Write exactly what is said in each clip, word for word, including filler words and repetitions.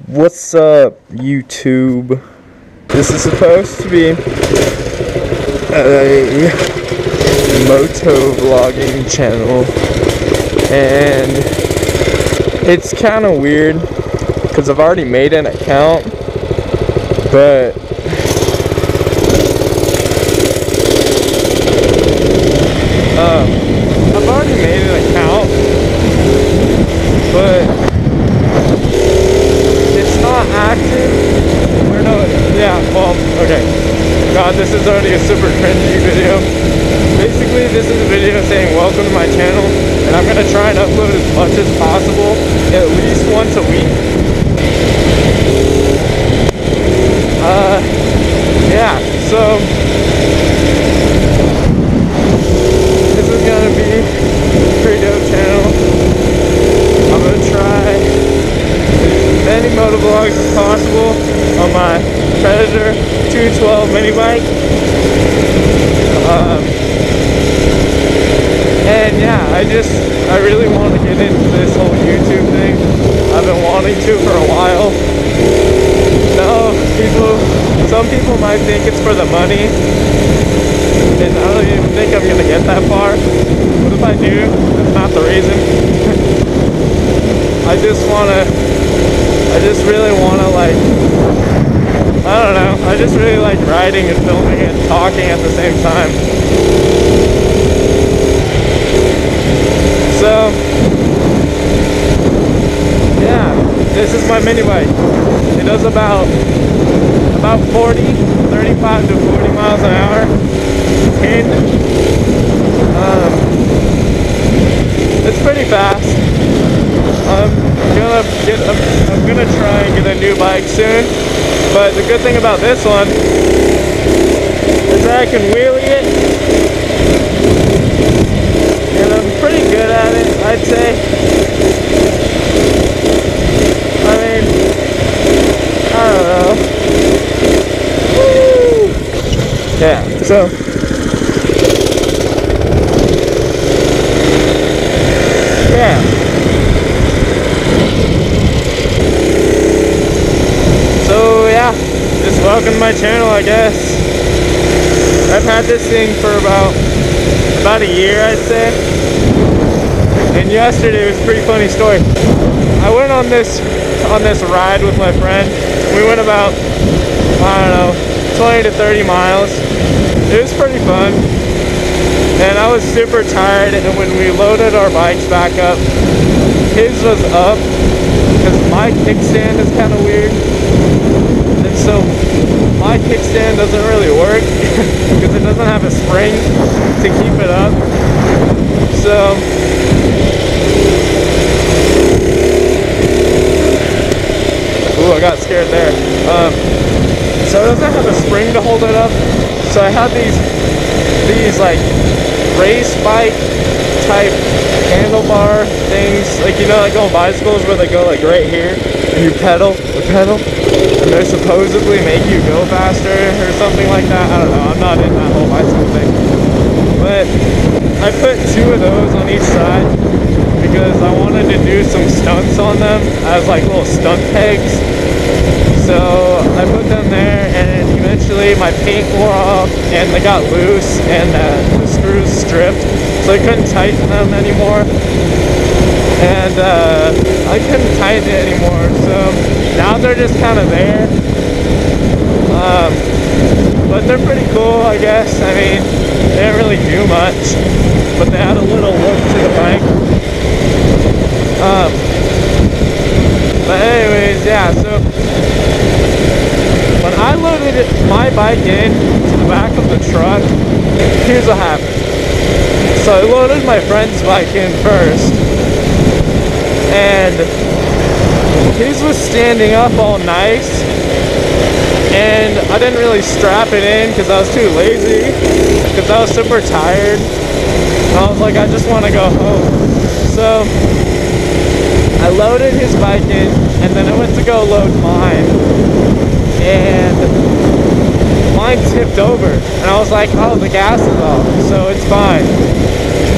What's up, YouTube? This is supposed to be a moto vlogging channel, and it's kind of weird because I've already made an account, but um, I've already made an account, but not active or no yeah well okay god this is already a super cringy video. Basically this is a video saying welcome to my channel, and I'm gonna try and upload as much as possible at least once a week. Uh yeah so this is gonna be a pretty dope channel. I'm gonna try many motovlogs as possible on my Predator two twelve mini bike. Um, and yeah, I just, I really want to get into this whole YouTube thing. I've been wanting to for a while. No, people, some people might think it's for the money, and I don't even think I'm going to get that far. What if I do? That's not the reason. I just want to I just really want to, like, I don't know, I just really like riding and filming and talking at the same time. So, yeah, this is my mini bike. It does about, about forty, thirty-five to forty miles an hour. And, um, it's pretty fast. I'm gonna get, I'm, I'm gonna try and get a new bike soon, but the good thing about this one is that I can wheelie it, and I'm pretty good at it, I'd say. I mean, I don't know. Woo! Yeah, so yeah. Just welcome to my channel, I guess. I've had this thing for about about a year, I'd say. And yesterday was a pretty funny story. I went on this on this ride with my friend. We went about, I don't know, twenty to thirty miles. It was pretty fun. And I was super tired, and when we loaded our bikes back up, his was up because my kickstand is kind of weird. And so my kickstand doesn't really work because it doesn't have a spring to keep it up. So ooh, I got scared there. Um, so it doesn't have a spring to hold it up. So I had these these like race bike type handlebar things, like, you know, like on bicycles where they go like right here and you pedal the pedal. And they supposedly make you go faster or something like that. I don't know. I'm not in that whole bicycle thing. But I put two of those on each side because I wanted to do some stunts on them as like little stunt pegs. So I put them there, and eventually my paint wore off and they got loose, and uh, the screws stripped, so I couldn't tighten them anymore. And uh, I couldn't tighten it anymore, so now they're just kind of there. Um, but they're pretty cool, I guess. I mean, they didn't really do much, but they had a little look to the bike. Um, but anyways, yeah, so when I loaded it, my bike in to the back of the truck, here's what happened. So I loaded my friend's bike in first, and his was standing up all nice, and I didn't really strap it in because I was too lazy, because I was super tired, and I was like, I just want to go home. So I loaded his bike in, and then I went to go load mine, and mine tipped over, and I was like, oh, the gas is off, so it's fine.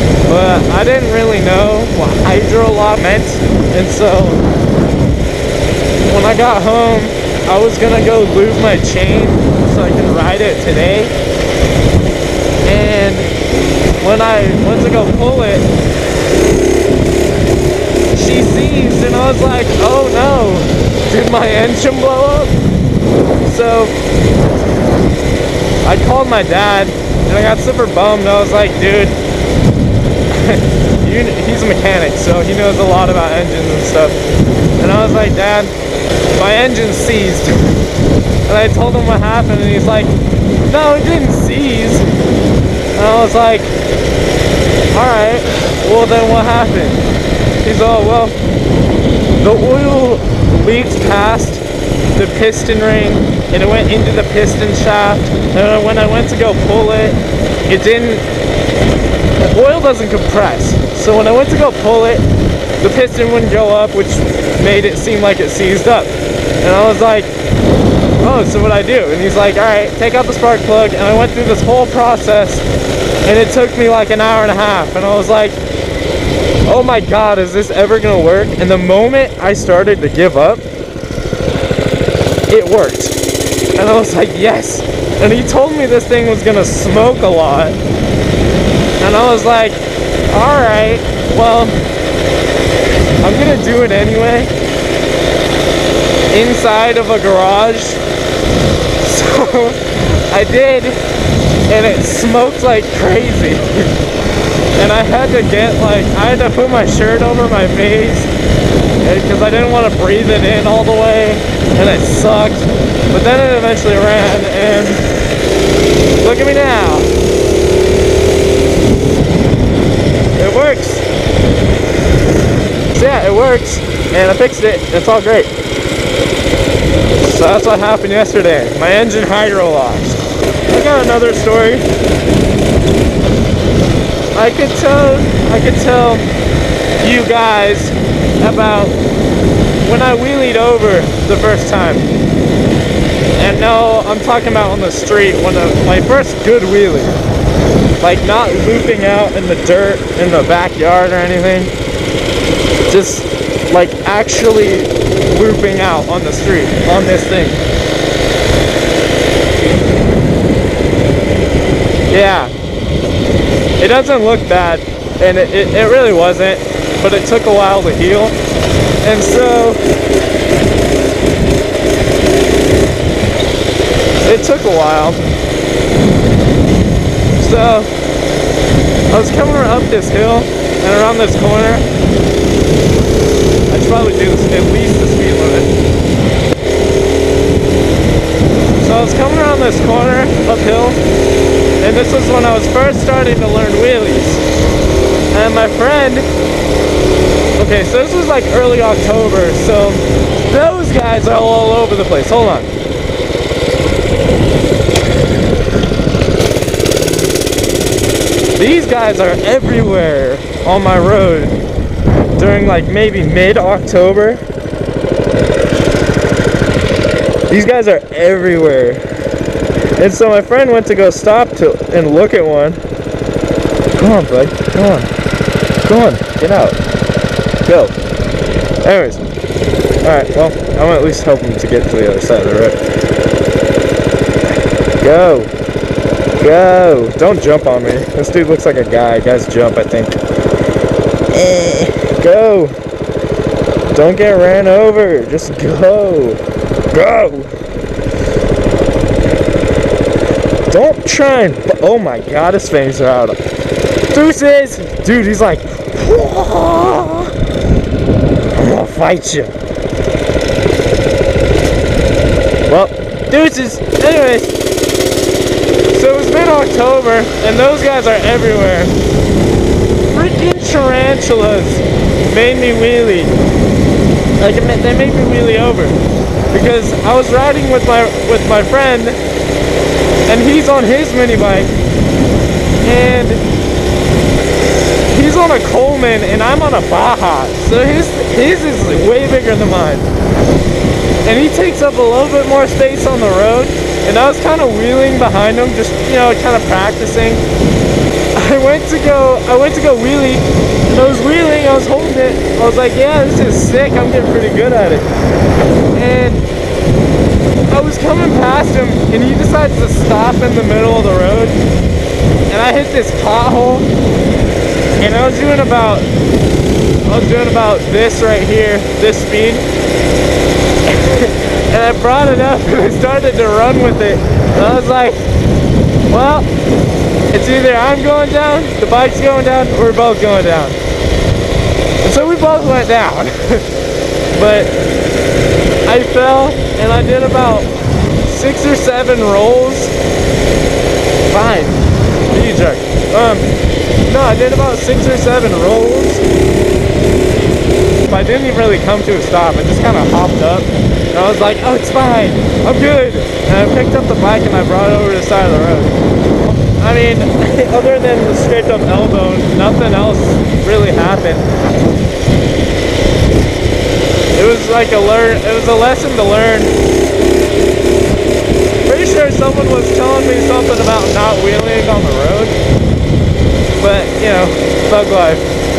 But I didn't really know what hydro law meant, and so when I got home, I was gonna go lube my chain so I can ride it today. And when I went to go pull it, she seized, and I was like, oh no, did my engine blow up? So I called my dad, and I got super bummed. I was like, dude, you, he's a mechanic, so he knows a lot about engines and stuff. And I was like, Dad, my engine's seized. And I told him what happened, and he's like, no, it didn't seize. And I was like, alright, well then what happened? He's all, well, the oil leaked past the piston ring, and it went into the piston shaft, and when I went to go pull it, it didn't, the oil doesn't compress, so when I went to go pull it, the piston wouldn't go up, which made it seem like it seized up. And I was like, oh, so what'd I do? And he's like, alright, take out the spark plug. And I went through this whole process, and it took me like an hour and a half. And I was like, oh my god, is this ever gonna work? And the moment I started to give up, it worked. And I was like, yes. And he told me this thing was gonna smoke a lot. And I was like, alright, well, I'm gonna do it anyway, inside of a garage. So I did, and it smoked like crazy. And I had to get like, I had to put my shirt over my face because I didn't want to breathe it in all the way, and it sucked. But then it eventually ran, and look at me now. It works. So yeah, it works, and I fixed it. It's all great. So that's what happened yesterday. My engine hydro locked. I got another story. I could tell, I could tell you guys about when I wheelied over the first time. And no, I'm talking about on the street, when the, my first good wheelie. Like not looping out in the dirt in the backyard or anything. Just like actually looping out on the street on this thing. Yeah, it doesn't look bad, and it, it, it really wasn't, but it took a while to heal. And so it took a while. So I was coming up this hill and around this corner. I should probably do this, at least the speed limit. So I was coming around this corner uphill, and this was when I was first starting to learn wheelies. And my friend, okay, so this was like early October, so those guys are all over the place. Hold on. These guys are everywhere on my road during like maybe mid-October. These guys are everywhere. And so my friend went to go stop to and look at one. Come on, bud. Come on. Come on. Get out. Go. Anyways. Alright, well, I'm gonna at least help him to get to the other side of the road. Go. Go! Don't jump on me. This dude looks like a guy. Guys jump, I think. Eh, go! Don't get ran over. Just go. Go! Don't try and... Oh my god, his fangs are out. Deuces! Dude, he's like... Whoa! I'm gonna fight you. Well, deuces! Anyways. So it was mid-October, and those guys are everywhere. Freaking tarantulas made me wheelie. Like, they made me wheelie over. Because I was riding with my with my friend, and he's on his mini bike, and he's on a Coleman, and I'm on a Baja. So his, his is way bigger than mine. And he takes up a little bit more space on the road. And I was kind of wheeling behind him, just, you know, kind of practicing. I went to go, I went to go wheelie, and I was wheeling, I was holding it. I was like, yeah, this is sick, I'm getting pretty good at it. And I was coming past him, and he decides to stop in the middle of the road. And I hit this pothole, and I was doing about, I was doing about this right here, this speed. And I brought it up, and I started to run with it. And I was like, well, it's either I'm going down, the bike's going down, or we're both going down. And so we both went down. But I fell, and I did about six or seven rolls. Fine. You jerk. Um, no, I did about six or seven rolls. I didn't even really come to a stop. I just kind of hopped up. And I was like, oh, it's fine. I'm good. And I picked up the bike and I brought it over to the side of the road. I mean, other than the scraped up elbow, nothing else really happened. It was like a learn, it was a lesson to learn. Pretty sure someone was telling me something about not wheeling on the road. But, you know, thug life.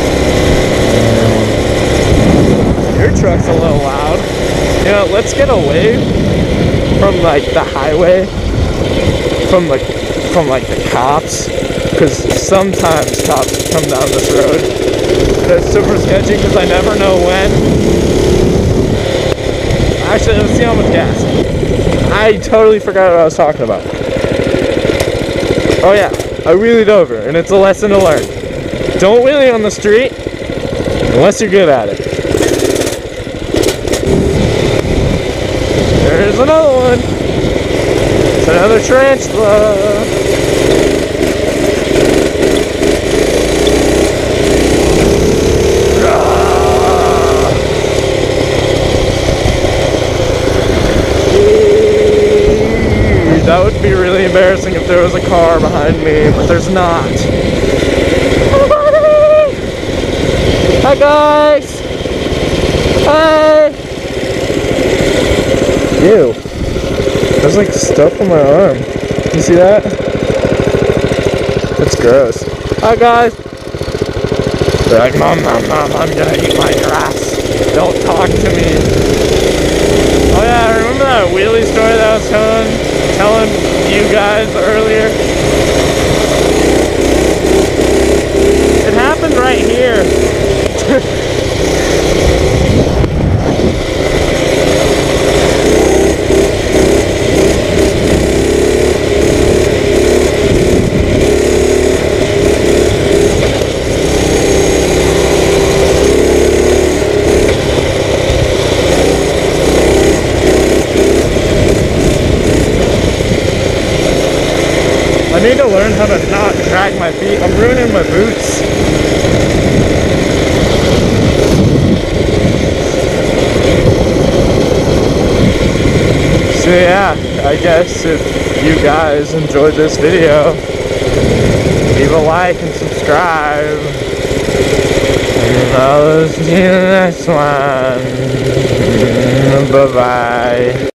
Your truck's a little loud. You know, let's get away from like the highway, from like from like the cops, because sometimes cops come down this road. That's super sketchy because I never know when. Actually, let's see how much gas. I totally forgot what I was talking about. Oh yeah, I wheelied over, and it's a lesson to learn. Don't wheelie on the street unless you're good at it. There's another one. It's another tarantula. That would be really embarrassing if there was a car behind me, but there's not. Hi guys! Hi! Ew. There's like stuff on my arm. You see that? That's gross. Hi guys! They're like, Mom, Mom, Mom, I'm gonna eat my grass. Don't talk to me. Oh yeah, remember that wheelie story that I was telling, telling you guys earlier? It happened right here. I need to learn how to not drag my feet. I'm ruining my boots. So yeah, I guess if you guys enjoyed this video, leave a like and subscribe. And I'll see you in the next one. Bye bye.